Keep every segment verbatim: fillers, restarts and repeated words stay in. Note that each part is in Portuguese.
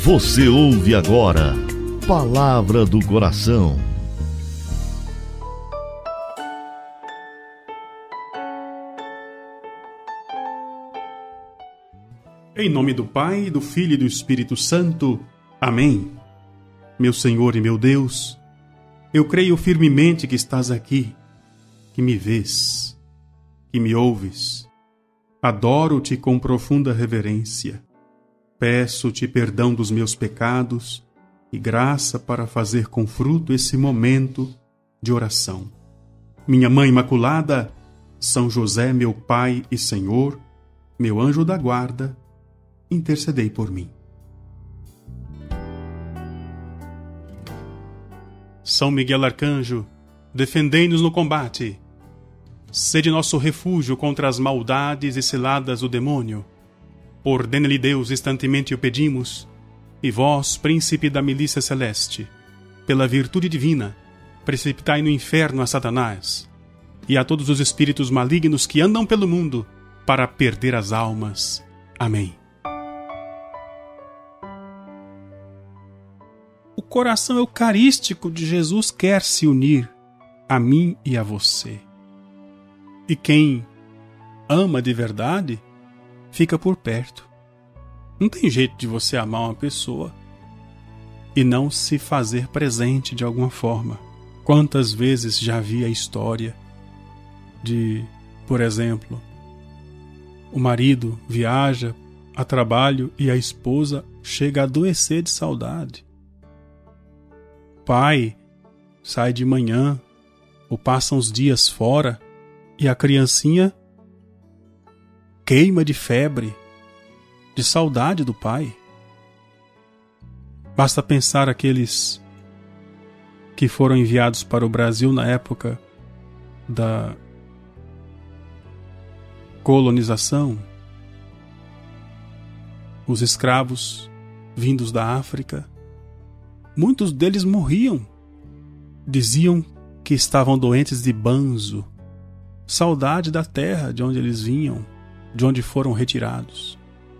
Você ouve agora Palavra do Coração. Em nome do Pai, do Filho e do Espírito Santo. Amém. Meu Senhor e meu Deus, eu creio firmemente que estás aqui, que me vês, que me ouves. Adoro-te com profunda reverência. Peço-te perdão dos meus pecados e graça para fazer com fruto esse momento de oração. Minha Mãe Imaculada, São José, meu Pai e Senhor, meu anjo da guarda, intercedei por mim. São Miguel Arcanjo, defendei-nos no combate. Sede nosso refúgio contra as maldades e ciladas do demônio. Ordene-lhe Deus, instantemente o pedimos, e vós, príncipe da milícia celeste, pela virtude divina, precipitai no inferno a Satanás e a todos os espíritos malignos que andam pelo mundo para perder as almas. Amém. O coração eucarístico de Jesus quer se unir a mim e a você. E quem ama de verdade fica por perto. Não tem jeito de você amar uma pessoa e não se fazer presente de alguma forma. Quantas vezes já vi a história de, por exemplo, o marido viaja a trabalho e a esposa chega a adoecer de saudade. O pai sai de manhã ou passa uns dias fora e a criancinha queima de febre, de saudade do pai. Basta pensar aqueles que foram enviados para o Brasil na época da colonização, os escravos vindos da África. Muitos deles morriam. Diziam que estavam doentes de banzo, saudade da terra de onde eles vinham, de onde foram retirados.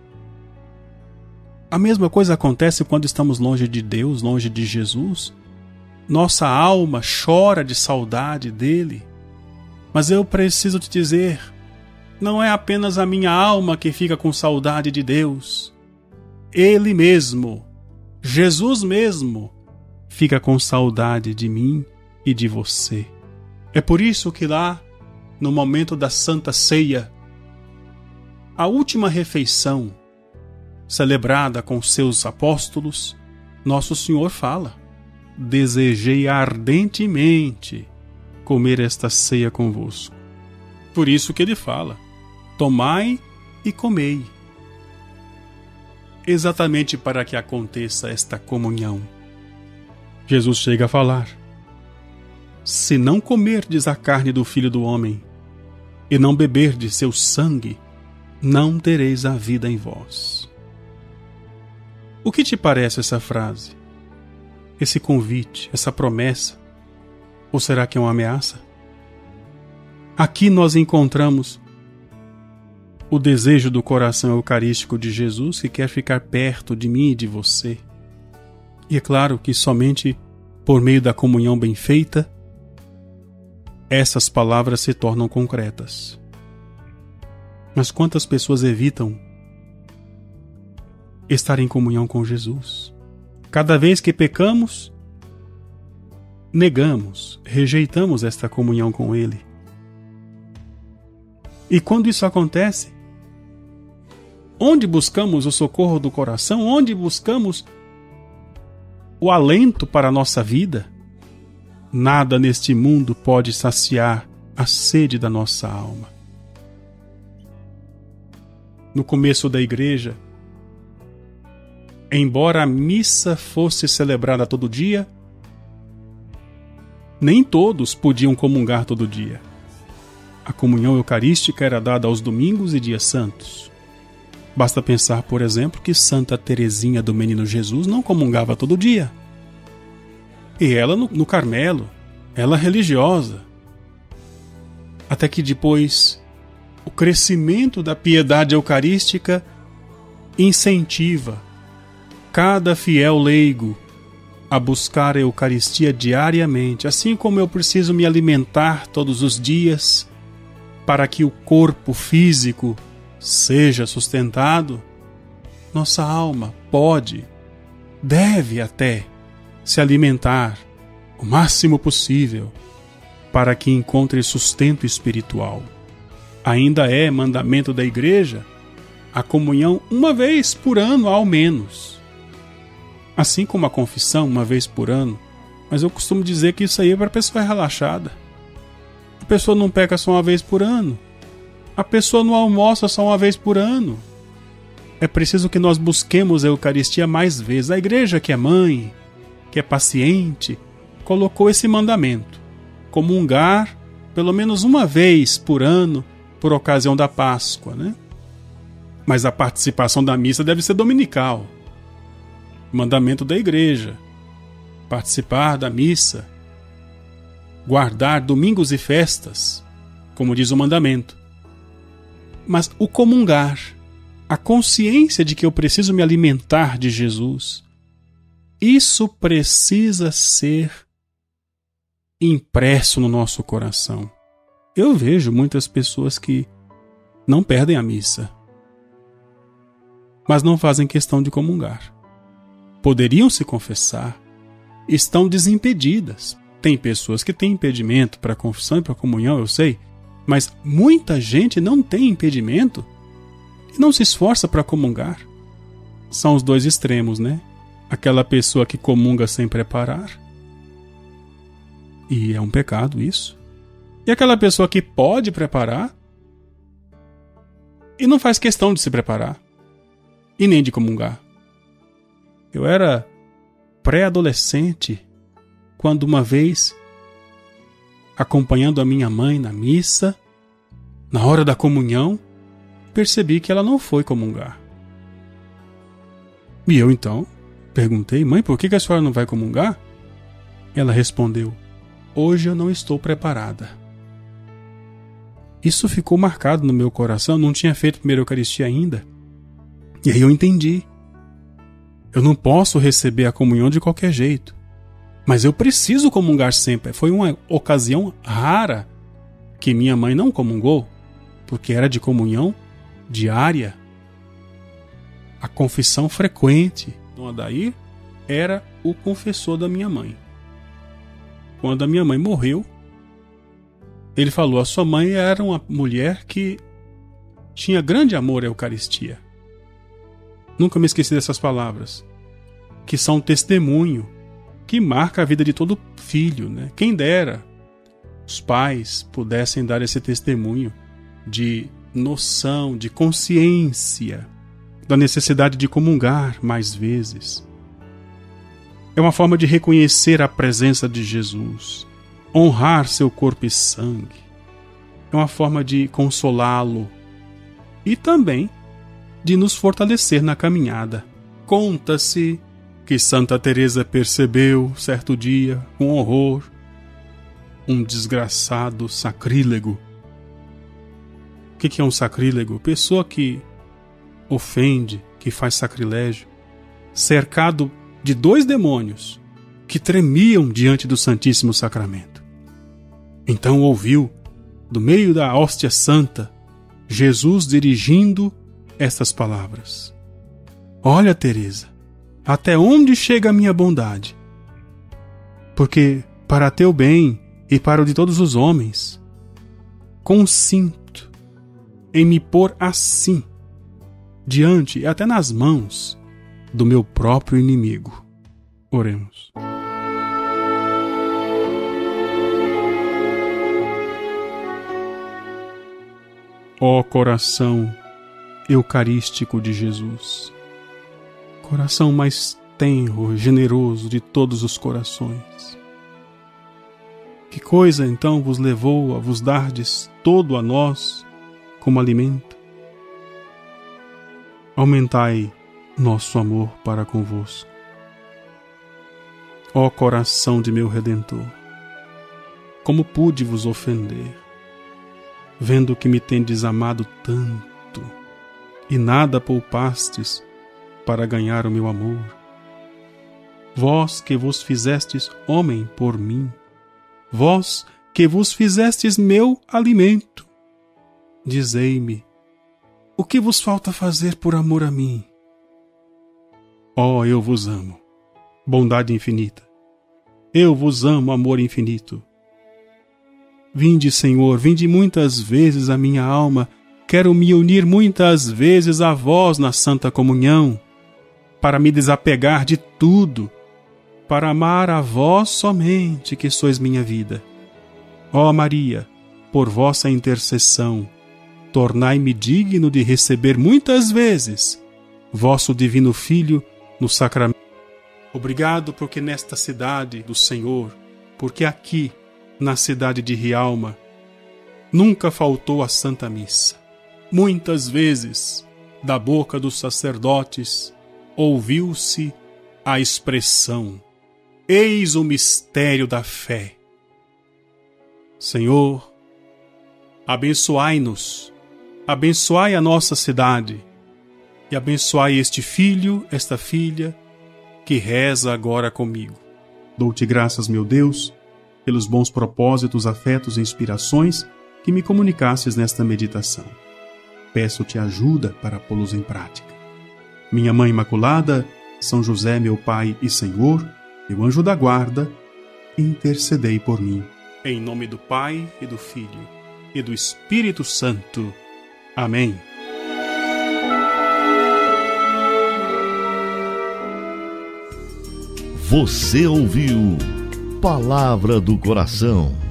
A mesma coisa acontece quando estamos longe de Deus, longe de Jesus. Nossa alma chora de saudade dele. Mas eu preciso te dizer, não é apenas a minha alma que fica com saudade de Deus. Ele mesmo, Jesus mesmo, fica com saudade de mim e de você. É por isso que lá, no momento da Santa Ceia, a última refeição, celebrada com seus apóstolos, Nosso Senhor fala: desejei ardentemente comer esta ceia convosco. Por isso que ele fala: tomai e comei. Exatamente para que aconteça esta comunhão. Jesus chega a falar: se não comerdes a carne do Filho do Homem e não beberdes seu sangue, não tereis a vida em vós. O que te parece essa frase? Esse convite, essa promessa? Ou será que é uma ameaça? Aqui nós encontramos o desejo do coração eucarístico de Jesus, que quer ficar perto de mim e de você. E é claro que somente por meio da comunhão bem feita, essas palavras se tornam concretas. Mas quantas pessoas evitam estar em comunhão com Jesus? Cada vez que pecamos, negamos, rejeitamos esta comunhão com Ele. E quando isso acontece, onde buscamos o socorro do coração? Onde buscamos o alento para a nossa vida? Nada neste mundo pode saciar a sede da nossa alma. No começo da igreja, embora a missa fosse celebrada todo dia, nem todos podiam comungar todo dia. A comunhão eucarística era dada aos domingos e dias santos. Basta pensar, por exemplo, que Santa Teresinha do Menino Jesus não comungava todo dia. E ela no, no Carmelo, ela religiosa. Até que depois o crescimento da piedade eucarística incentiva cada fiel leigo a buscar a Eucaristia diariamente, assim como eu preciso me alimentar todos os dias para que o corpo físico seja sustentado, nossa alma pode, deve até se alimentar o máximo possível para que encontre sustento espiritual. Ainda é mandamento da Igreja a comunhão uma vez por ano ao menos. Assim como a confissão uma vez por ano, mas eu costumo dizer que isso aí é para a pessoa relaxada. A pessoa não peca só uma vez por ano. A pessoa não almoça só uma vez por ano. É preciso que nós busquemos a Eucaristia mais vezes. A Igreja, que é mãe, que é paciente, colocou esse mandamento: comungar pelo menos uma vez por ano por ocasião da Páscoa, né? Mas a participação da missa deve ser dominical. Mandamento da Igreja: participar da missa, guardar domingos e festas, como diz o mandamento. Mas o comungar, a consciência de que eu preciso me alimentar de Jesus, isso precisa ser impresso no nosso coração. Eu vejo muitas pessoas que não perdem a missa, mas não fazem questão de comungar. Poderiam se confessar, estão desimpedidas. Tem pessoas que têm impedimento para a confissão e para a comunhão, eu sei, mas muita gente não tem impedimento e não se esforça para comungar. São os dois extremos, né? Aquela pessoa que comunga sem preparar, e é um pecado isso. E aquela pessoa que pode preparar e não faz questão de se preparar e nem de comungar. Eu era pré-adolescente quando uma vez, acompanhando a minha mãe na missa, na hora da comunhão, percebi que ela não foi comungar. E eu então perguntei: mãe, por que a senhora não vai comungar? Ela respondeu: hoje eu não estou preparada. Isso ficou marcado no meu coração, não tinha feito a primeira Eucaristia ainda. E aí eu entendi. Eu não posso receber a comunhão de qualquer jeito, mas eu preciso comungar sempre. Foi uma ocasião rara que minha mãe não comungou, porque era de comunhão diária. A confissão frequente. Dom Adair era o confessor da minha mãe. Quando a minha mãe morreu, ele falou: a sua mãe era uma mulher que tinha grande amor à Eucaristia. Nunca me esqueci dessas palavras, que são um testemunho que marca a vida de todo filho, né? Quem dera os pais pudessem dar esse testemunho de noção, de consciência da necessidade de comungar mais vezes. É uma forma de reconhecer a presença de Jesus, honrar seu corpo e sangue. É uma forma de consolá-lo e também de nos fortalecer na caminhada. Conta-se que Santa Teresa percebeu, certo dia, com horror, um desgraçado sacrílego. O que é um sacrílego? Pessoa que ofende, que faz sacrilégio, cercado de dois demônios que tremiam diante do Santíssimo Sacramento. Então ouviu, do meio da hóstia santa, Jesus dirigindo estas palavras: olha, Teresa, até onde chega a minha bondade? Porque para teu bem e para o de todos os homens, consinto em me pôr assim, diante e até nas mãos do meu próprio inimigo. Oremos. Ó coração eucarístico de Jesus, coração mais tenro, generoso de todos os corações, que coisa então vos levou a vos dardes todo a nós como alimento? Aumentai nosso amor para convosco. Ó coração de meu Redentor, como pude vos ofender, vendo que me tendes amado tanto, e nada poupastes para ganhar o meu amor? vós que vos fizestes homem por mim, vós que vos fizestes meu alimento, dizei-me, o que vos falta fazer por amor a mim? Ó, oh, eu vos amo, bondade infinita. Eu vos amo, amor infinito. Vinde, Senhor, vinde muitas vezes a minha alma. Quero me unir muitas vezes a vós na santa comunhão, para me desapegar de tudo, para amar a vós somente, que sois minha vida. Ó Maria, por vossa intercessão, tornai-me digno de receber muitas vezes vosso divino Filho no sacramento. Obrigado porque nesta cidade do Senhor, porque aqui, na cidade de Rialma, nunca faltou a Santa Missa. Muitas vezes, da boca dos sacerdotes, ouviu-se a expressão: eis o mistério da fé. Senhor, abençoai-nos, abençoai a nossa cidade e abençoai este filho, esta filha, que reza agora comigo. Dou-te graças, meu Deus, pelos bons propósitos, afetos e inspirações que me comunicastes nesta meditação. Peço-te ajuda para pô-los em prática. Minha Mãe Imaculada, São José, meu Pai e Senhor, meu anjo da guarda, intercedei por mim. Em nome do Pai, e do Filho, e do Espírito Santo. Amém. Você ouviu Palavra do Coração.